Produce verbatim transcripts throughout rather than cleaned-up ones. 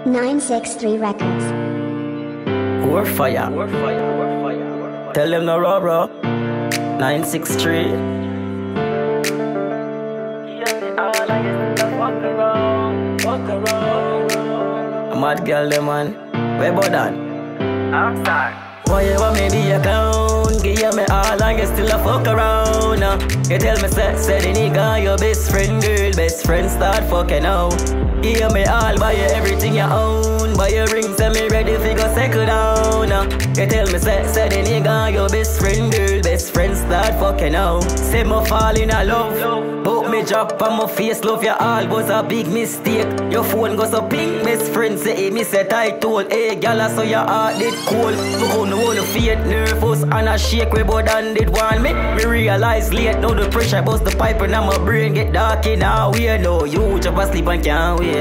nine six three Records. Corefyah. Tell them no raw, bro. nine six three. Mad girl, them man. Where about that? Outside. Why you want me be a clown? Give me all and you still a fuck around. uh. You tell me say, say the nigga your best friend, girl. Best friend start fucking out. Give me all, buy you everything you own. Buy your ring, say me ready fi go settle down. uh. You tell me say, say the nigga your best friend, girl. Best friend start fucking out. Say me fall in a love. Book me drop on my face, love you all was a big mistake. Your phone goes so ping, best friend say hey, me say I told. Hey gal, I saw your heart did cold. Look on the whole feet nervous and a shake way but and did want me. Me realize late now the pressure bust the pipe and now my brain get dark in now. We know you just asleep and can't wait.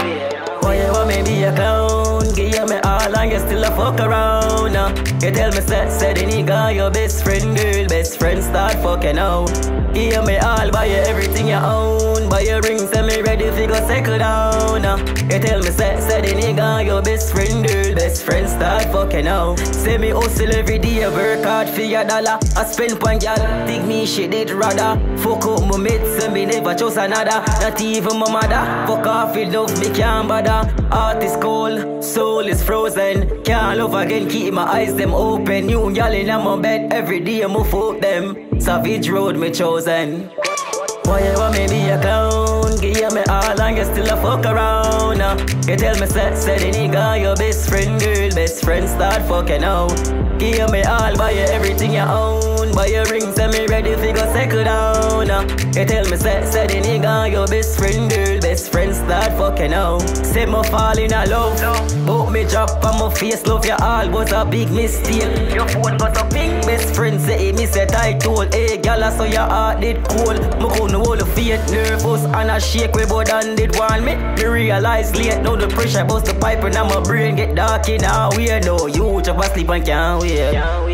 Why you want me be a clown? Give me all and you still a fuck around. uh. You tell me say, say the nigga your best friend, girl. Best friend start fucking out. Give me all, buy you everything you own. Buy your ring, say me ready fi go settle down. uh. You tell me say, say the nigga your best friend, girl. Best friend start fucking out. Say me hustle every day, work hard for your dollar. I spend one gal, think me shit did rather. Fuck up my mates and me never chose another. Not even my mother. Fuck off with love, me can't bother. Heart is cold, soul is frozen. Can't love again, keep my eyes them open. New gal in my bed, every day I fuck them. Savage road me chosen. Why you want me be a clown? Give me all and you still a fuck around. uh. You tell me say, say the nigga your best friend, girl. Best friend start fucking out. Give me all, buy you everything you own. Buy your ring, say me ready fi go settle down. uh. You tell me say, say the nigga your best friend, girl. Best friend start fucking out. Say me fall in a love. Book me drop on my face, love you all was a big mistake. Your phone got a ping, best friend say hey, me say I told. Hey gal, I saw your heart did cold. Me couldn't hold the feet nervous and a shake way but and did want me. Me realize late now the pressure bust the pipe and now my brain get dark in now. We know you just asleep and can't wait.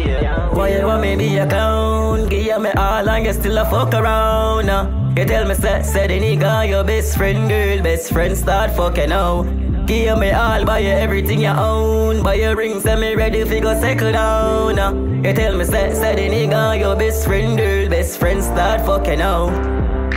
Why you want me be a clown? Give me all and you still a fuck around. uh. You tell me say, say the nigga your best friend, girl. Best friend start fucking out. Give me all, buy you everything you own. Buy your ring, say me ready fi go settle down. uh. You tell me say, say the nigga your best friend, girl. Best friend start fucking out.